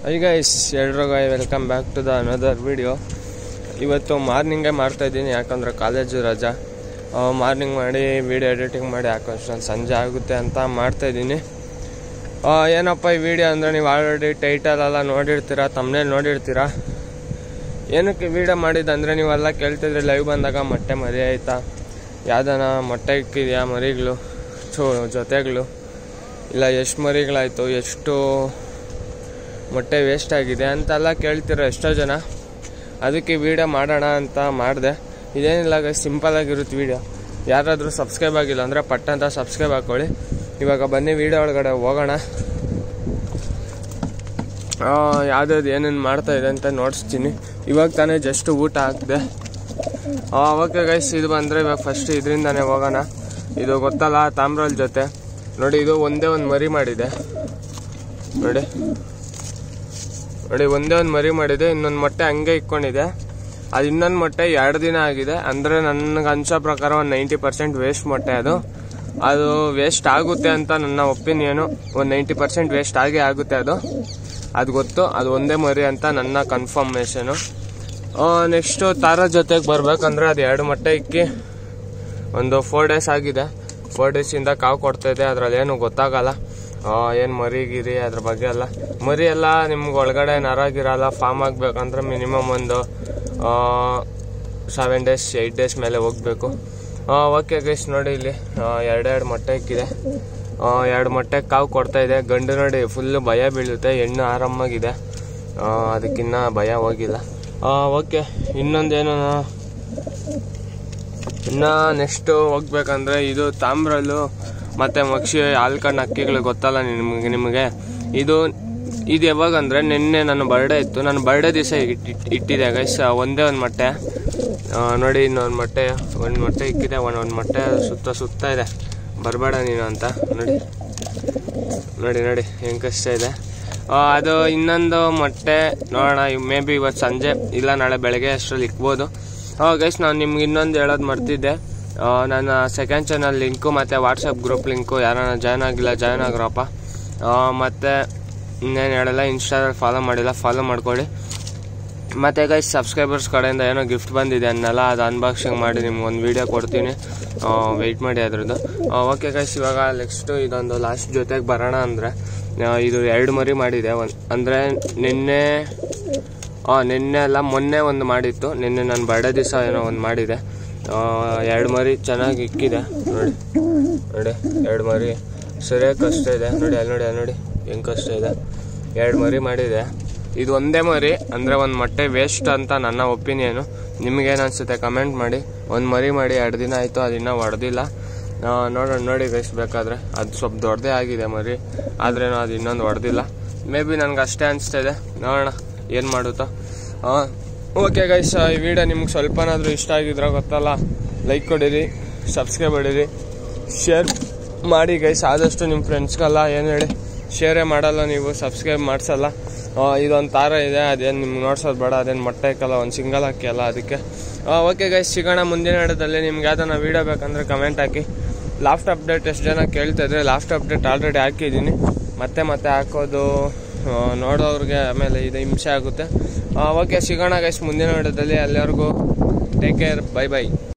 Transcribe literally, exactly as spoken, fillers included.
Hey guys, ಎಲ್ರಿಗೂ welcome back to the another video. ಇವತ್ತು ಮಾರ್ನಿಂಗೇ ಮಾಡ್ತಾಯಿದ್ದೀನಿ, ಯಾಕಂದರೆ ಕಾಲೇಜು ರಜಾ. ಮಾರ್ನಿಂಗ್ ಮಾಡಿ ವಿಡಿಯೋ ಎಡಿಟಿಂಗ್ ಮಾಡಿ ಹಾಕೋಷ್ಟು ಸಂಜೆ ಆಗುತ್ತೆ ಅಂತ ಮಾಡ್ತಾಯಿದ್ದೀನಿ. ಏನಪ್ಪ ಈ ವಿಡಿಯೋ ಅಂದರೆ, ನೀವು ಆಲ್ರೆಡಿ ಟೈಟಲೆಲ್ಲ ನೋಡಿರ್ತೀರ, ತಮ್ಮನೇಲಿ ನೋಡಿರ್ತೀರ. ಏನಕ್ಕೆ ವಿಡಿಯೋ ಮಾಡಿದ್ದಂದರೆ, ನೀವೆಲ್ಲ ಕೇಳ್ತಿದ್ರಿ ಲೈವ್ ಬಂದಾಗ ಮೊಟ್ಟೆ ಮರಿ ಆಯಿತಾ, ಯಾವ್ದಾನ ಮೊಟ್ಟೆ ಇಕ್ಕಿದೆಯಾ ಮರಿಗಳು ಚೋ ಜೊತೆಗಳು, ಇಲ್ಲ ಎಷ್ಟು ಮರಿಗಳಾಯಿತು, ಎಷ್ಟು ಮೊಟ್ಟೆ ವೇಸ್ಟ್ ಆಗಿದೆ ಅಂತೆಲ್ಲ ಕೇಳ್ತಿರೋ ಎಷ್ಟೋ ಜನ. ಅದಕ್ಕೆ ವಿಡಿಯೋ ಮಾಡೋಣ ಅಂತ ಮಾಡಿದೆ. ಇದೇನಿಲ್ಲ ಗೈಸ್, ಸಿಂಪಲಾಗಿರುತ್ತೆ ವಿಡಿಯೋ. ಯಾರಾದರೂ ಸಬ್ಸ್ಕ್ರೈಬ್ ಆಗಿಲ್ಲ ಅಂದರೆ ಪಟ್ಟ ಅಂತ ಸಬ್ಸ್ಕ್ರೈಬ್ ಹಾಕ್ಕೊಳ್ಳಿ. ಇವಾಗ ಬನ್ನಿ ವಿಡಿಯೋ ಒಳಗಡೆ ಹೋಗೋಣ. ಯಾವ್ದಾದ್ರು ಏನೇನು ಮಾಡ್ತಾಯಿದೆ ಅಂತ ನೋಡಿಸ್ತೀನಿ. ಇವಾಗ ತಾನೇ ಜಸ್ಟ್ ಊಟ ಹಾಕಿದೆ. ಓಕೆ ಗೈಸ್, ಇದು ಬಂದರೆ ಇವಾಗ ಫಸ್ಟ್ ಇದರಿಂದಾನೇ ಹೋಗೋಣ. ಇದು ಗೊತ್ತಲ್ಲ, ತಾಮ್ರಲ್ ಜೊತೆ ನೋಡಿ, ಇದು ಒಂದೇ ಒಂದು ಮರಿ ಮಾಡಿದೆ ನೋಡಿ ನೋಡಿ ಒಂದೇ ಒಂದು ಮರಿ ಮಾಡಿದೆ. ಇನ್ನೊಂದು ಮೊಟ್ಟೆ ಹಂಗೆ ಇಟ್ಕೊಂಡಿದೆ. ಅದು ಇನ್ನೊಂದು ಮೊಟ್ಟೆ ಎರಡು ದಿನ ಆಗಿದೆ. ಅಂದರೆ ನನಗೆ ಅನ್ಸೋ ಪ್ರಕಾರ ಒಂದು ನೈಂಟಿ ಪರ್ಸೆಂಟ್ ವೇಸ್ಟ್ ಮೊಟ್ಟೆ. ಅದು ಅದು ವೇಸ್ಟ್ ಆಗುತ್ತೆ ಅಂತ ನನ್ನ ಒಪಿನಿಯನು. ಒಂದು ನೈಂಟಿ ಪರ್ಸೆಂಟ್ ವೇಸ್ಟ್ ಆಗೇ ಆಗುತ್ತೆ. ಅದು ಅದು ಗೊತ್ತು, ಅದು ಒಂದೇ ಮರಿ ಅಂತ ನನ್ನ ಕನ್ಫರ್ಮೇಷನು. ನೆಕ್ಸ್ಟು ತಾರ ಜೊತೆಗೆ ಬರ್ಬೇಕಂದ್ರೆ ಅದು ಎರಡು ಮೊಟ್ಟೆ ಇಕ್ಕಿ ಒಂದು ಫೋರ್ ಡೇಸ್ ಆಗಿದೆ. ಫೋರ್ ಡೇಸಿಂದ ಕಾವು ಕೊಡ್ತಾಯಿದೆ. ಅದರಲ್ಲಿ ಏನು ಗೊತ್ತಾಗಲ್ಲ ಏನು ಮರಿಗಿರಿ ಅದ್ರ ಬಗ್ಗೆ ಎಲ್ಲ. ಮರಿ ಎಲ್ಲ ನಿಮ್ಗೆ ಒಳಗಡೆ ನರಾಗಿರಲ್ಲ. ಫಾರ್ಮ್ ಆಗಬೇಕಂದ್ರೆ ಮಿನಿಮಮ್ ಒಂದು ಸೆವೆನ್ ಡೇಸ್ ಏಯ್ಟ್ ಡೇಸ್ ಮೇಲೆ ಹೋಗಬೇಕು. ಓಕೆ ಗೈಸ್, ನೋಡಿ ಇಲ್ಲಿ ಎರಡೆರಡು ಮೊಟ್ಟೆ ಇಕ್ಕಿದೆ. ಎರಡು ಮೊಟ್ಟೆ ಕಾವು ಕೊಡ್ತಾಯಿದೆ. ಗಂಡು ನೋಡಿ ಫುಲ್ಲು ಭಯ ಬೀಳುತ್ತೆ. ಹೆಣ್ಣು ಆರಾಮಾಗಿದೆ, ಅದಕ್ಕಿನ್ನ ಭಯ ಹೋಗಿಲ್ಲ. ಓಕೆ, ಇನ್ನೊಂದೇನು ಇನ್ನು ನೆಕ್ಸ್ಟು ಹೋಗ್ಬೇಕಂದ್ರೆ, ಇದು ತಾಮ್ರಲ್ಲು ಮತ್ತು ಮಕ್ಷಿ ಹಾಲ್ಕಂಡು ಅಕ್ಕಿಗಳು ಗೊತ್ತಲ್ಲ ನಿಮಗೆ ನಿಮಗೆ ಇದು ಇದು ಯಾವಾಗಂದರೆ, ನಿನ್ನೆ ನನ್ನ ಬರ್ಡೇ ಇತ್ತು. ನನ್ನ ಬರ್ಡೇ ದಿವಸ ಇಟ್ಟಿದೆ ಗೈಸ್. ಒಂದೇ ಒಂದು ಮೊಟ್ಟೆ ನೋಡಿ, ಇನ್ನೊಂದು ಮೊಟ್ಟೆ ಒಂದು ಮೊಟ್ಟೆ ಇಕ್ಕಿದೆ. ಒಂದು ಒಂದು ಮೊಟ್ಟೆ ಸುತ್ತ ಸುತ್ತ ಇದೆ, ಬರಬೇಡ ನೀನು ಅಂತ. ನೋಡಿ ನೋಡಿ ನೋಡಿ ಹೆಂಗೆ ಕಷ್ಟ ಇದೆ. ಅದು ಇನ್ನೊಂದು ಮೊಟ್ಟೆ ನೋಡೋಣ, ಮೇ ಬಿ ಇವತ್ತು ಸಂಜೆ ಇಲ್ಲ ನಾಳೆ ಬೆಳಗ್ಗೆ ಅಷ್ಟರಲ್ಲಿ ಇಕ್ಬೋದು. ಗೈಸ್, ನಾನು ನಿಮ್ಗೆ ಇನ್ನೊಂದು ಹೇಳೋದು ಮರ್ತಿದ್ದೆ. ನನ್ನ ಸೆಕೆಂಡ್ ಚಾನಲ್ ಲಿಂಕು ಮತ್ತು ವಾಟ್ಸಪ್ ಗ್ರೂಪ್ ಲಿಂಕು ಯಾರನ್ನ ಜಾಯ್ನ್ ಆಗಿಲ್ಲ ಜಾಯ್ನ್ ಆಗಿರಪ್ಪ. ಮತ್ತು ಇನ್ನೇನು ಹೇಳಲ್ಲ, ಇನ್ಸ್ಟಾದಲ್ಲಿ ಫಾಲೋ ಮಾಡಿಲ್ಲ, ಫಾಲೋ ಮಾಡ್ಕೊಳ್ಳಿ. ಮತ್ತು ಗೈಸ್, ಸಬ್ಸ್ಕ್ರೈಬರ್ಸ್ ಕಡೆಯಿಂದ ಏನೋ ಗಿಫ್ಟ್ ಬಂದಿದೆ ಅನ್ನಲ್ಲ, ಅದು ಅನ್ಬಾಕ್ಸಿಂಗ್ ಮಾಡಿ ನಿಮ್ಗೆ ಒಂದು ವೀಡಿಯೋ ಕೊಡ್ತೀನಿ. ವೆಯ್ಟ್ ಮಾಡಿ ಅದ್ರದ್ದು. ಓಕೆ ಗೈಸ್, ಇವಾಗ ನೆಕ್ಸ್ಟು ಇದೊಂದು ಲಾಸ್ಟ್ ಜೊತೆಗೆ ಬರೋಣ. ಅಂದರೆ ಇದು ಎರಡು ಮರಿ ಮಾಡಿದೆ. ಒಂದು ಅಂದರೆ ನಿನ್ನೆ ಹಾಂ ನಿನ್ನೆ ಅಲ್ಲ ಮೊನ್ನೆ ಒಂದು ಮಾಡಿತ್ತು. ನಿನ್ನೆ ನನ್ನ ಬರ್ಡೇ ದಿವಸ ಏನೋ ಒಂದು ಮಾಡಿದೆ. ಎರಡು ಮರಿ ಚೆನ್ನಾಗಿ ಇಕ್ಕಿದೆ. ನೋಡಿ ನೋಡಿ ಎರಡು ಮರಿ ಸರಿಯಾಗಿ ಕಷ್ಟ ಇದೆ. ನೋಡಿ ಅಲ್ಲಿ ನೋಡಿ ಅಲ್ಲಿ ನೋಡಿ ಹೆಂಗೆ ಕಷ್ಟ ಇದೆ. ಎರಡು ಮರಿ ಮಾಡಿದೆ. ಇದು ಒಂದೇ ಮರಿ ಅಂದರೆ ಒಂದು ಮೊಟ್ಟೆ ವೇಸ್ಟ್ ಅಂತ ನನ್ನ ಒಪಿನಿಯನು. ನಿಮಗೇನು ಅನಿಸುತ್ತೆ ಕಮೆಂಟ್ ಮಾಡಿ. ಒಂದು ಮರಿ ಮಾಡಿ ಎರಡು ದಿನ ಆಯಿತು, ಅದು ಇನ್ನೂ ಹೊಡೆದಿಲ್ಲ. ನೋಡೋಣ ನೋಡಿ ಗೈಸ್, ಬೇಕಾದರೆ ಅದು ಸ್ವಲ್ಪ ದೊಡ್ಡದೇ ಆಗಿದೆ ಮರಿ, ಆದ್ರೇನೋ ಅದು ಇನ್ನೊಂದು ಹೊಡೆದಿಲ್ಲ. ಮೇ ಬಿ ನನಗೆ ಅಷ್ಟೇ ಅನಿಸ್ತಾ ಇದೆ. ನೋಡೋಣ ಏನು ಮಾಡುತ್ತೋ. ಹಾಂ ಓಕೆ ಗೈಸ್, ಈ ವಿಡಿಯೋ ನಿಮ್ಗೆ ಸ್ವಲ್ಪನಾದರೂ ಇಷ್ಟ ಆಗಿದ್ರೆ ಗೊತ್ತಲ್ಲ, ಲೈಕ್ ಕೊಡಿರಿ, ಸಬ್ಸ್ಕ್ರೈಬ್ ಮಾಡಿರಿ, ಶೇರ್ ಮಾಡಿ ಗೈಸ್. ಆದಷ್ಟು ನಿಮ್ಮ ಫ್ರೆಂಡ್ಸ್ಗೆಲ್ಲ ಏನು ಹೇಳಿ, ಶೇರೇ ಮಾಡಲ್ಲ ನೀವು, ಸಬ್ಸ್ಕ್ರೈಬ್ ಮಾಡಿಸಲ್ಲ. ಇದೊಂದು ತಾರ ಇದೆ, ಅದೇನು ನಿಮ್ಗೆ ನೋಡ್ಸೋದು ಬೇಡ, ಅದೇನು ಮೊಟ್ಟೆ ಇಕ್ಕಲ್ಲ, ಒಂದು ಸಿಂಗಲ್ ಹಾಕಿಲ್ಲ ಅದಕ್ಕೆ. ಓಕೆ ಗೈಸ್, ಸಿಗೋಣ ಮುಂದಿನ ವಿಡಿಯೋದಲ್ಲಿ. ನಿಮ್ಗೆ ಯಾವ್ದಾನ ವೀಡಿಯೋ ಬೇಕಂದರೆ ಕಮೆಂಟ್ ಹಾಕಿ. ಲಾಸ್ಟ್ ಅಪ್ಡೇಟ್ ಎಷ್ಟು ಜನ ಕೇಳ್ತಾಯಿದ್ರೆ, ಲಾಸ್ಟ್ ಅಪ್ಡೇಟ್ ಆಲ್ರೆಡಿ ಹಾಕಿದ್ದೀನಿ. ಮತ್ತೆ ಮತ್ತೆ ಹಾಕೋದು ನೋಡೋರಿಗೆ ಆಮೇಲೆ ಇದು ಹಿಂಸೆ ಆಗುತ್ತೆ. ಓಕೆ, ಸಿಗೋಣ ಗೈಸ್ ಮುಂದಿನ ವಿಡಿಯೋದಲ್ಲಿ. ಅಲ್ಲಿವರೆಗೂ ಟೇಕ್ ಕೇರ್, ಬೈ ಬೈ.